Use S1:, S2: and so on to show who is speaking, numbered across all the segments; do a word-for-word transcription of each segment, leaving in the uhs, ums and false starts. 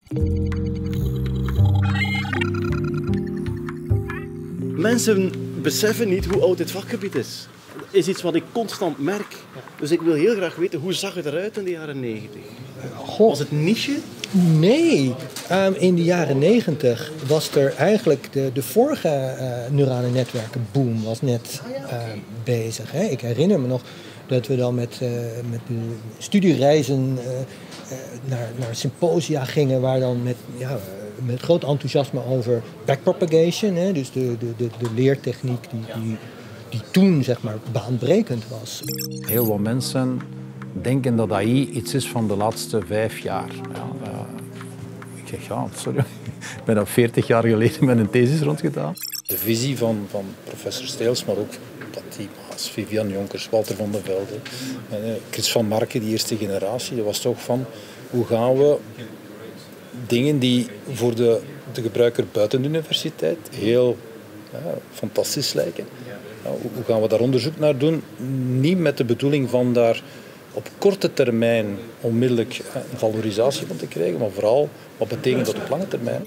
S1: Mensen beseffen niet hoe oud dit vakgebied is. Dat is iets wat ik constant merk. Dus ik wil heel graag weten, hoe zag het eruit in de jaren negentig? Was het niche?
S2: Nee. Um, in de jaren negentig was er eigenlijk de, de vorige uh, neurale netwerkenboom was net uh, bezig. Hè? Ik herinner me nog dat we dan met, uh, met de studiereizen uh, uh, naar, naar symposia gingen waar dan met, ja, met groot enthousiasme over backpropagation, hè? Dus de, de, de, de leertechniek die, die, die toen zeg maar baanbrekend was.
S3: Heel wat mensen denken dat A I iets is van de laatste vijf jaar. Ja, uh, ik zeg ja, sorry. Ik ben al veertig jaar geleden met een thesis rondgedaan.
S4: De visie van, van professor Steels, maar ook dat team als Vivian Jonkers, Walter van den Velde, Chris van Marken, die eerste generatie, dat was toch van hoe gaan we dingen die voor de, de gebruiker buiten de universiteit heel ja, fantastisch lijken. Ja, hoe gaan we daar onderzoek naar doen? Niet met de bedoeling van daar op korte termijn onmiddellijk een valorisatie van te krijgen, maar vooral wat betekent dat op lange termijn.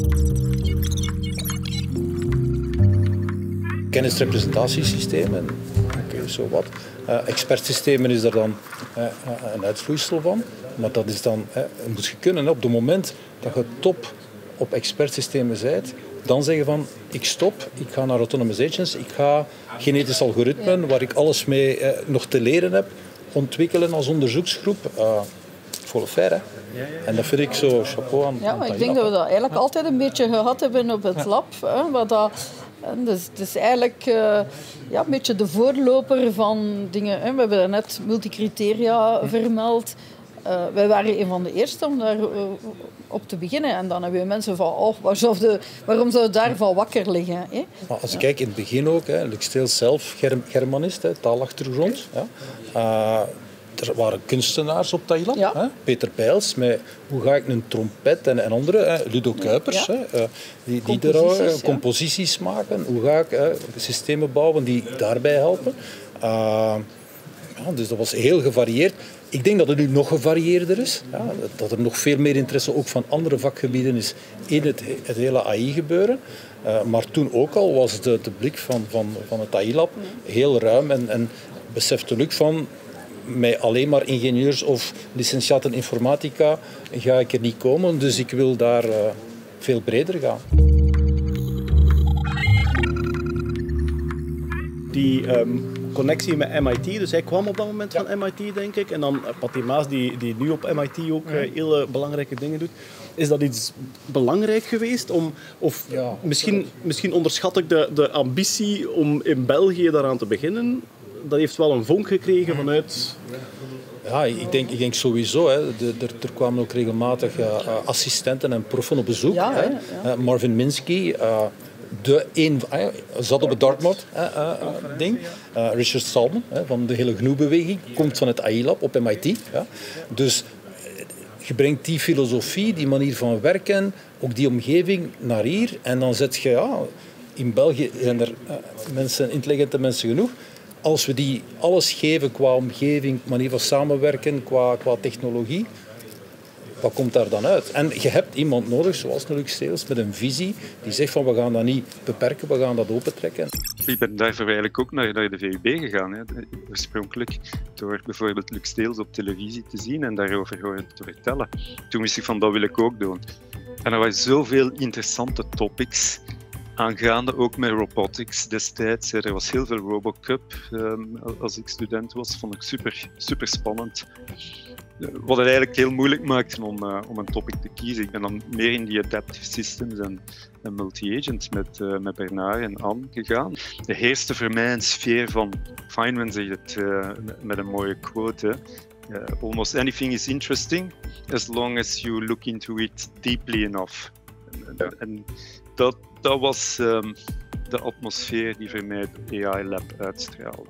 S4: Kennisrepresentatiesystemen, oké, okay, zo wat. Uh, expertsystemen is daar dan uh, een uitvloeisel van, maar dat is dan, uh, moet je kunnen, op het moment dat je top op expertsystemen bent, dan zeggen van, ik stop, ik ga naar autonomous agents, ik ga genetische algoritmen, waar ik alles mee uh, nog te leren heb, ontwikkelen als onderzoeksgroep. Uh, volle fair, hè? En dat vind ik zo chapeau aan.
S5: Ja, maar ik denk dat we dat eigenlijk altijd een beetje gehad hebben op het lab. Hè, wat dat, dus, dus eigenlijk uh, ja, een beetje de voorloper van dingen. Hè. We hebben daar net multicriteria vermeld. Uh, wij waren een van de eerste om daar uh, op te beginnen. En dan hebben we mensen van, oh, waar zou de, waarom zou het daarvan wakker liggen? Hè?
S4: Maar als ik kijk in het begin ook, hè, Luc Steels zelf, Germ, Germanist, hè, taalachtergrond. Ja. Uh, er waren kunstenaars op dat lab.
S5: Ja.
S4: Hè. Peter Peils, met hoe ga ik een trompet en, en andere. Hè. Ludo Kuipers,
S5: ja.
S4: hè, uh, die, die
S5: composities,
S4: er, uh,
S5: ja.
S4: composities maken. Hoe ga ik uh, systemen bouwen die daarbij helpen. Uh, ja, dus dat was heel gevarieerd. Ik denk dat het nu nog gevarieerder is. Ja, dat er nog veel meer interesse ook van andere vakgebieden is in het, het hele A I-gebeuren. Uh, maar toen ook al was de, de blik van, van, van het A I-lab heel ruim. En, en besefte Luc van, met alleen maar ingenieurs of licentiaten informatica ga ik er niet komen. Dus ik wil daar uh, veel breder gaan.
S1: Die um, connectie met M I T, dus hij kwam op dat moment ja. van M I T, denk ik. En dan uh, Patty Maas, die, die nu op M I T ook uh, hele belangrijke dingen doet. Is dat iets belangrijk geweest? Om, of ja, misschien, misschien onderschat ik de, de ambitie om in België daaraan te beginnen. Dat heeft wel een vonk gekregen vanuit...
S4: Ja, ik denk, ik denk sowieso. Hè. De, er, er kwamen ook regelmatig uh, assistenten en proffen op bezoek.
S5: Ja,
S4: hè.
S5: ja, ja.
S4: Uh, Marvin Minsky, uh, de een, uh, zat op het Dartmouth uh, uh, ding. Uh, Richard Stallman uh, van de hele G N U-beweging komt van het A I-lab op M I T. Ja. Dus je brengt die filosofie, die manier van werken, ook die omgeving naar hier. En dan zet je, ja, in België zijn er uh, mensen, intelligente mensen genoeg. Als we die alles geven qua omgeving, manier van samenwerken, qua, qua technologie, wat komt daar dan uit? En je hebt iemand nodig, zoals Luc Steels, met een visie die zegt van we gaan dat niet beperken, we gaan dat opentrekken.
S6: Ik ben daarvoor eigenlijk ook naar, naar de V U B gegaan. Hè. Oorspronkelijk door bijvoorbeeld Luc Steels op televisie te zien en daarover horen te vertellen. Toen wist ik van dat wil ik ook doen. En er waren zoveel interessante topics aangaande, ook met robotics destijds. Er was heel veel RoboCup um, als ik student was, vond ik super, super spannend. Wat het eigenlijk heel moeilijk maakte om, uh, om een topic te kiezen. Ik ben dan meer in die adaptive systems en, en multi-agent met, uh, met Bernard en Anne gegaan. Er heerste voor mij een sfeer van, Feynman zegt het uh, met een mooie quote, uh, almost anything is interesting as long as you look into it deeply enough. En, en dat, dat was um, de atmosfeer die voor mij het A I-lab uitstraalde.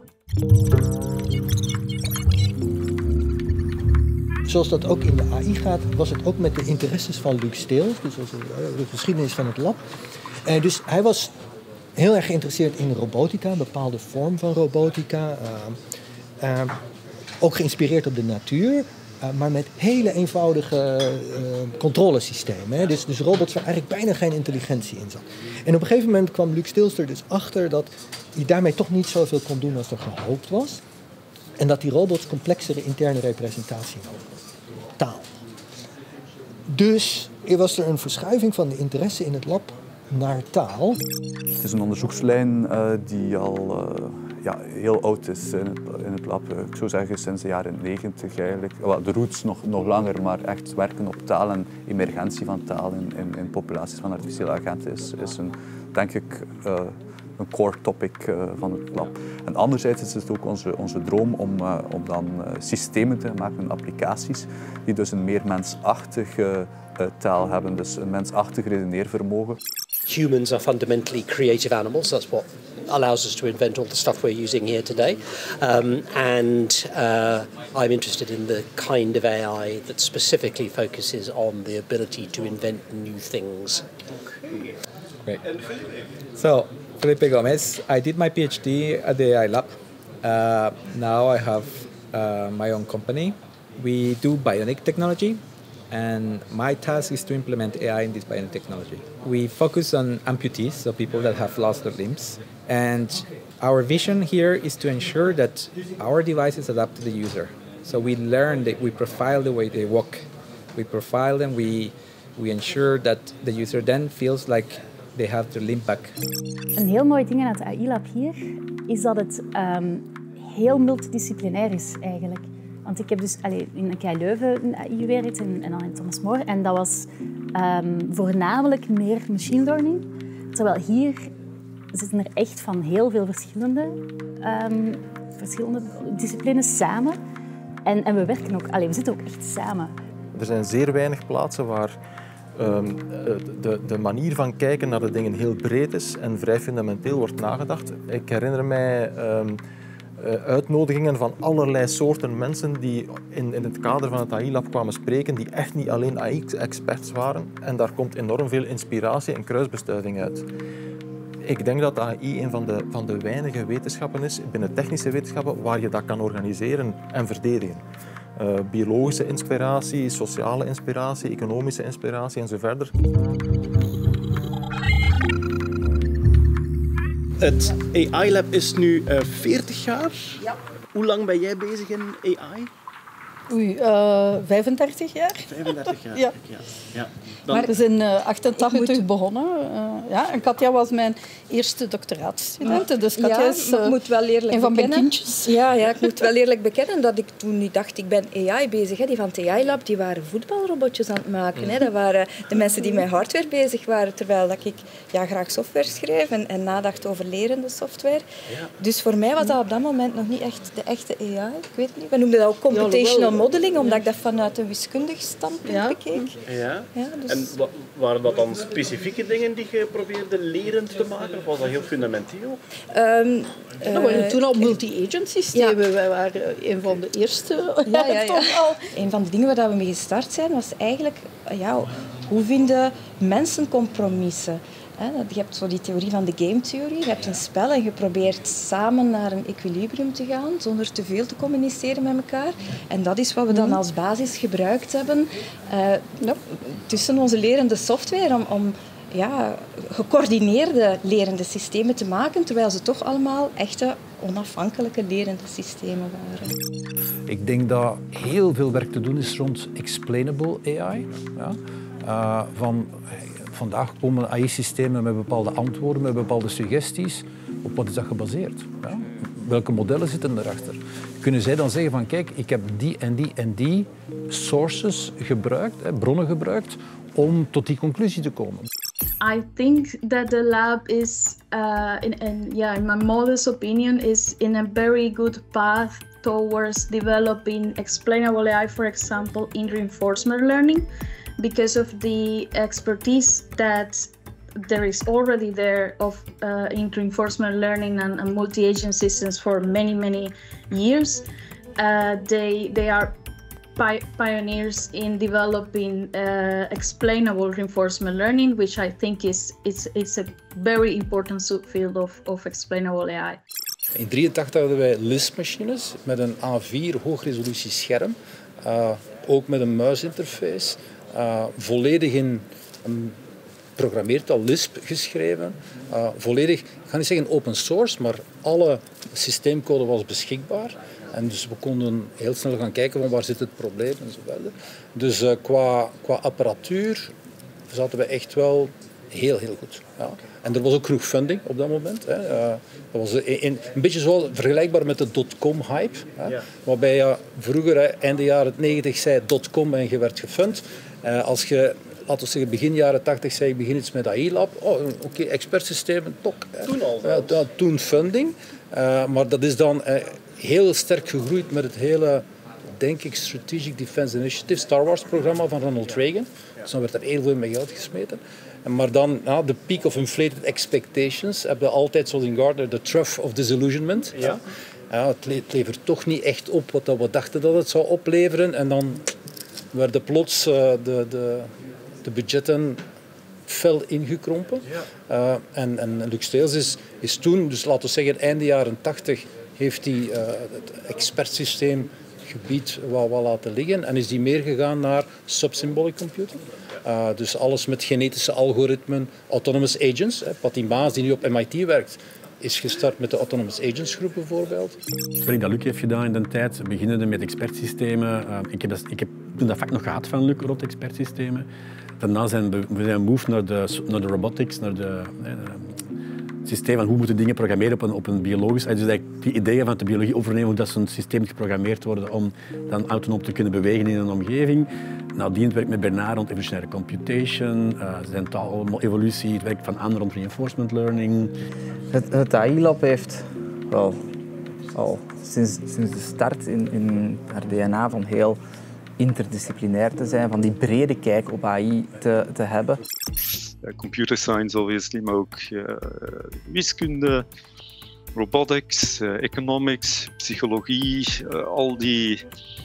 S2: Zoals dat ook in de A I gaat, was het ook met de interesses van Luc Steels, dus de geschiedenis van het lab. En dus hij was heel erg geïnteresseerd in robotica, een bepaalde vorm van robotica. Uh, uh, ook geïnspireerd op de natuur. Uh, maar met hele eenvoudige uh, controlesystemen. Hè? Dus, dus robots waar eigenlijk bijna geen intelligentie in zat. En op een gegeven moment kwam Luc Stilster er dus achter dat hij daarmee toch niet zoveel kon doen als er gehoopt was. En dat die robots complexere interne representatie nodig hadden. Taal. Dus was er een verschuiving van de interesse in het lab naar taal.
S7: Het is een onderzoekslijn uh, die al uh, ja, heel oud is in het, in het lab. Ik zou zeggen sinds de jaren negentig eigenlijk. Well, de roots nog, nog langer, maar echt werken op taal en emergentie van taal in, in, in populaties van artificiële agenten is, is een, denk ik, uh, een core topic uh, van het lab. En anderzijds is het ook onze, onze droom om, uh, om dan uh, systemen te maken, applicaties, die dus een meer mensachtige uh, taal hebben, dus een mensachtig redeneervermogen.
S8: Humans are fundamentally creative animals. That's what allows us to invent all the stuff we're using here today. Um, and uh, I'm interested in the kind of A I that specifically focuses on the ability to invent new things.
S9: Great. So, Felipe Gomez, I did my PhD at the A I Lab. Uh, now I have uh, my own company. We do bionic technology. And my task is to implement A I in this bionic technology. We focus on amputees, so people that have lost their limbs. And our vision here is to ensure that our devices adapt to the user. So we learn that we profile the way they walk. We profile them, we, we ensure that the user then feels like they have their limb back.
S10: Een heel mooi ding aan het A I-lab hier is dat het um, heel multidisciplinair is eigenlijk. Want ik heb dus allee, in K I Leuven in A I gewerkt en, en dan in Thomas More. En dat was um, voornamelijk meer machine learning. Terwijl hier zitten er echt van heel veel verschillende, um, verschillende disciplines samen. En, en we werken ook, allee, we zitten ook echt samen.
S11: Er zijn zeer weinig plaatsen waar um, de, de manier van kijken naar de dingen heel breed is en vrij fundamenteel wordt nagedacht. Ik herinner mij um, uitnodigingen van allerlei soorten mensen die in, in het kader van het A I-lab kwamen spreken, die echt niet alleen A I-experts waren. En daar komt enorm veel inspiratie en kruisbestuiving uit. Ik denk dat A I een van de, van de weinige wetenschappen is, binnen technische wetenschappen, waar je dat kan organiseren en verdedigen. Uh, biologische inspiratie, sociale inspiratie, economische inspiratie en zo verder.
S1: Het A I-lab is nu uh, veertig jaar.
S5: Ja.
S1: Hoe lang ben jij bezig in A I?
S5: Oei, uh, vijfendertig jaar.
S1: vijfendertig jaar?
S5: Ja.
S1: ja. ja. Dan...
S5: Maar we zijn in uh, achtentachtig
S12: moet...
S5: begonnen. Uh, ja. En Katja was mijn eerste doctoraatstudent. Dus Katja
S12: ja,
S5: is uh,
S12: ik moet wel eerlijk
S5: een van mijn
S12: bekennen.
S5: kindjes.
S12: Ja, ja, ik moet wel eerlijk bekennen dat ik toen niet dacht, ik ben A I bezig. Hè. Die van het A I-lab, die waren voetbalrobotjes aan het maken. Hè. Dat waren de mensen die met hardware bezig waren. Terwijl dat ik ja, graag software schreef en, en nadacht over lerende software. Ja. Dus voor mij was dat op dat moment nog niet echt de echte A I. Ik weet het niet. We noemden dat ook computational ja, modeling, omdat ja. ik dat vanuit een wiskundig standpunt
S5: ja.
S12: bekeek.
S1: Ja.
S12: Ja, dus...
S1: En waren dat dan specifieke dingen die je probeerde lerend te maken? Of was dat heel fundamenteel?
S12: Um,
S5: uh, dat waren toen al multi-agent systemen. Ja. Wij waren een van de eerste.
S12: Ja, ja, ja. Al. Een van de dingen waar we mee gestart zijn, was eigenlijk... Ja, hoe vinden mensen compromissen? Je hebt zo die theorie van de game theory. Je hebt een spel en je probeert samen naar een equilibrium te gaan zonder te veel te communiceren met elkaar. En dat is wat we dan als basis gebruikt hebben uh, tussen onze lerende software om, om ja, gecoördineerde lerende systemen te maken, terwijl ze toch allemaal echte onafhankelijke lerende systemen waren.
S3: Ik denk dat heel veel werk te doen is rond explainable A I. Ja. Uh, van... Vandaag komen A I-systemen met bepaalde antwoorden, met bepaalde suggesties. Op wat is dat gebaseerd? Ja? Welke modellen zitten erachter? Kunnen zij dan zeggen van kijk, ik heb die en die en die sources gebruikt, hè, bronnen gebruikt, om tot die conclusie te komen?
S13: I think that the lab is, uh, in, in, yeah, in my modest opinion, is in a very good path towards developing explainable A I, for example, in reinforcement learning. Because of the expertise that there is already there of uh, in reinforcement learning and, and multi-agent systems for many, many years, uh, they they are pi pioneers in developing uh, explainable reinforcement learning, which I think is it's it's a very important subfield of of explainable A I.
S4: In drieëntachtig hadden wij L I S-machines met een A vier hoogresolutie scherm. uh, ook met een muisinterface, uh, volledig in een programmeertaal Lisp geschreven, uh, volledig, ik ga niet zeggen open source, maar alle systeemcode was beschikbaar. En dus we konden heel snel gaan kijken van waar zit het probleem en zo verder. Dus uh, qua, qua apparatuur zaten we echt wel heel, heel goed. Ja. En er was ook genoeg funding op dat moment. Hè. Uh, dat was een, een, een beetje zo vergelijkbaar met de dotcom-hype. Ja. Waarbij je vroeger, hè, einde jaren negentig, zei dotcom en je werd gefund. Uh, als je, laten we zeggen, begin jaren tachtig zei ik begin iets met A I-lab. Oh, oké, okay, expertsystemen, tok.
S1: Toen al?
S4: Uh, toen funding. Uh, maar dat is dan uh, heel sterk gegroeid met het hele, denk ik, Strategic Defense Initiative, Star Wars-programma van Ronald Reagan. Dus dan werd er heel veel mee geld gesmeten. Maar dan, ja, de peak of inflated expectations, hebben we altijd, zoals in Gartner, de trough of disillusionment. Ja. Ja, het, le het levert toch niet echt op wat we dachten dat het zou opleveren. En dan werden plots uh, de, de, de budgetten fel ingekrompen. Uh, en, en LuxTales is, is toen, dus laten we zeggen einde jaren tachtig, heeft hij uh, het expertsysteem gebied wat, wat laten liggen en is die meer gegaan naar subsymbolic computing. Uh, dus alles met genetische algoritmen, autonomous agents. Hè. Patty Maas, die nu op M I T werkt, is gestart met de Autonomous Agents groep bijvoorbeeld.
S14: Het werk dat Luc heeft gedaan in de tijd, beginnende met expertsystemen. Uh, ik, heb dat, ik heb toen dat vak nog gehad van Luc rond expertsystemen. Daarna zijn we, we zijn move naar de, naar de robotics, naar de, uh, het systeem van hoe moeten dingen programmeren op een, op een biologisch. Dus eigenlijk die ideeën van de biologie overnemen, hoe dat zo'n systeem geprogrammeerd wordt om dan autonoom te kunnen bewegen in een omgeving. Nadien het werk met Bernard rond evolutionaire computation, uh, zijn taal, evolutie, het werk van Anne rond reinforcement learning.
S15: Het, het A I-lab heeft wel al sinds, sinds de start in, in haar D N A van heel interdisciplinair te zijn, van die brede kijk op A I te, te hebben.
S6: Uh, computer science obviously, maar ook uh, wiskunde, robotics, uh, economics, psychologie, uh, al die,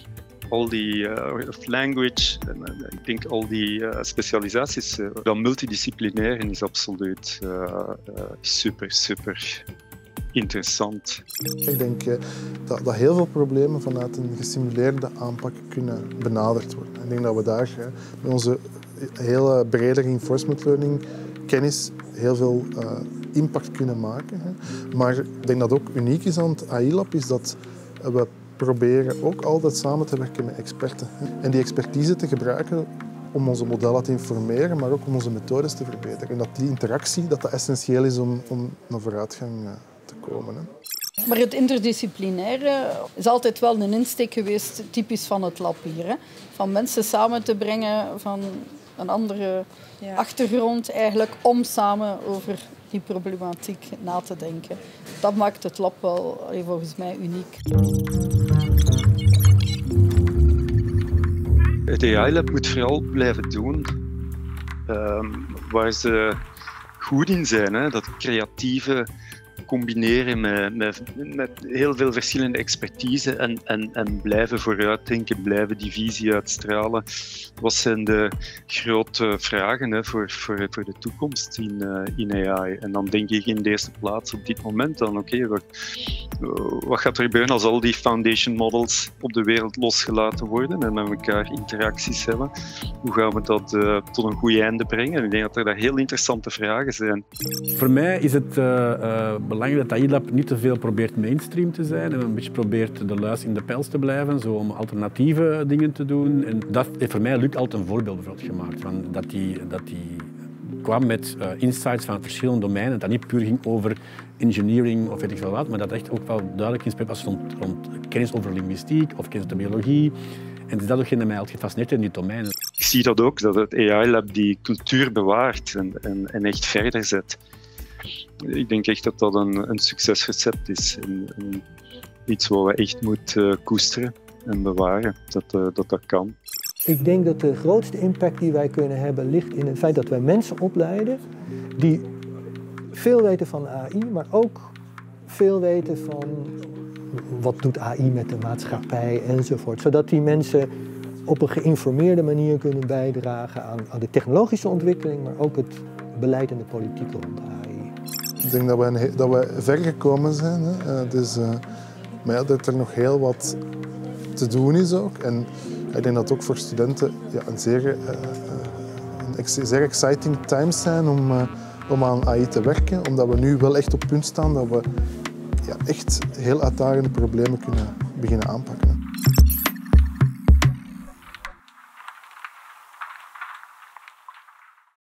S6: al die uh, language, en, uh, ik denk al die uh, specialisaties, uh, dat multidisciplinair is absoluut uh, uh, super, super interessant.
S16: Ik denk uh, dat, dat heel veel problemen vanuit een gesimuleerde aanpak kunnen benaderd worden. Ik denk dat we daar uh, met onze hele brede reinforcement learning kennis heel veel uh, impact kunnen maken. Hè. Maar ik denk dat ook uniek is aan het A I-lab is dat we proberen ook altijd samen te werken met experten. Hè. En die expertise te gebruiken om onze modellen te informeren, maar ook om onze methodes te verbeteren. En dat die interactie dat dat essentieel is om, om naar vooruitgang uh, te komen. Hè.
S5: Maar het interdisciplinaire is altijd wel een insteek geweest, typisch van het lab hier. Hè? Van mensen samen te brengen van een andere ja. achtergrond eigenlijk, om samen over die problematiek na te denken. Dat maakt het lab wel volgens mij uniek.
S6: Het A I-lab moet vooral blijven doen um, waar ze goed in zijn. Hè? Dat creatieve combineren met, met, met heel veel verschillende expertise en, en, en blijven vooruitdenken, blijven die visie uitstralen. Wat zijn de grote vragen hè, voor, voor, voor de toekomst in, uh, in A I? En dan denk ik in de eerste plaats op dit moment dan, oké, okay, wat, wat gaat er gebeuren als al die foundation models op de wereld losgelaten worden en met elkaar interacties hebben? Hoe gaan we dat uh, tot een goed einde brengen? Ik denk dat er daar heel interessante vragen zijn.
S14: Voor mij is het uh, uh, belangrijk dat A I-lab niet te veel probeert mainstream te zijn en een beetje probeert de luis in de pels te blijven, zo om alternatieve dingen te doen. En dat heeft voor mij Luc altijd een voorbeeld gemaakt, van dat die, dat die kwam met uh, insights van verschillende domeinen, dat niet puur ging over engineering of weet ik veel wat, maar dat echt ook wel duidelijk inspect was rond, rond kennis over linguïstiek of kennis over biologie. En het is dat ook mij altijd gefascineerd in die domeinen.
S6: Ik zie dat ook, dat het A I-lab die cultuur bewaart en, en, en echt verder zet. Ik denk echt dat dat een, een succesrecept is. En, en iets wat we echt moeten uh, koesteren en bewaren, dat, uh, dat dat kan.
S2: Ik denk dat de grootste impact die wij kunnen hebben ligt in het feit dat wij mensen opleiden die veel weten van A I, maar ook veel weten van wat doet A I met de maatschappij enzovoort. Zodat die mensen op een geïnformeerde manier kunnen bijdragen aan, aan de technologische ontwikkeling, maar ook het beleid en de politiek rond A I.
S16: Ik denk dat we, een, dat we ver gekomen zijn. Hè. Uh, dus, uh, maar ja, dat er nog heel wat te doen is ook. En Ik denk dat ook voor studenten ja, een zeer, uh, een ex zeer exciting times zijn om, uh, om aan A I te werken, omdat we nu wel echt op punt staan dat we ja, echt heel uitdagende problemen kunnen beginnen aanpakken.